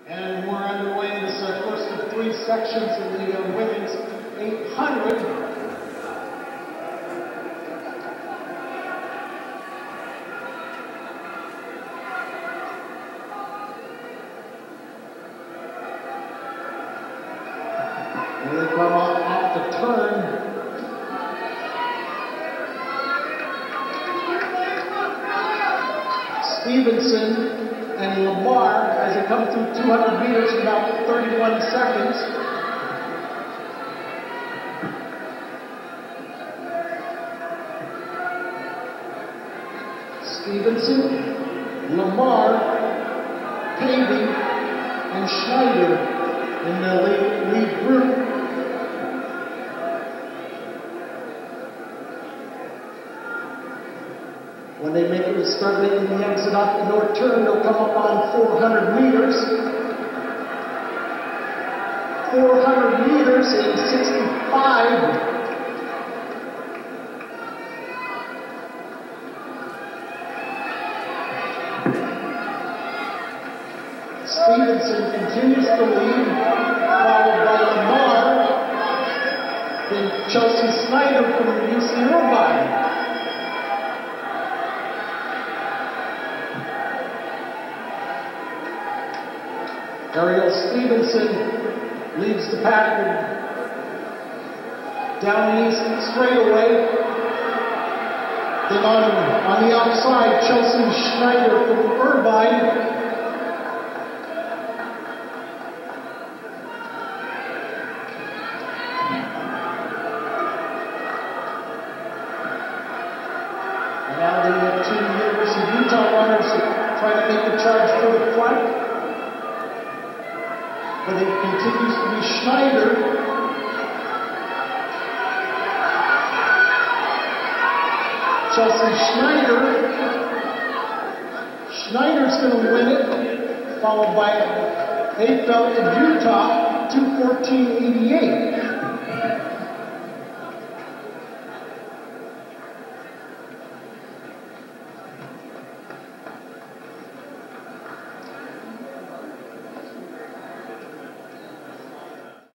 And we're underway in this first of three sections in the women's 800. And they come off the turn. Stevenson and Lamar, as they come through 200 meters in about 31 seconds. Stevenson, Lamar, Pavey, and Schneider in the lead group. When they start making the exit off the north turn, they'll come up on 400 meters. 400 meters in 65. Stevenson continues to lead, followed by Lamar, then Chelsea Snyder from the UC Irvine. Ariel Stevenson leads the pack down the east straightaway. Then on the outside, Chelsea Schneider from Irvine. And now the two University of Utah runners try to make the charge for the front. But it continues to be Schneider. Chelsea Schneider. Schneider's going to win it, followed by Hayfeld of Utah, 2:14.88.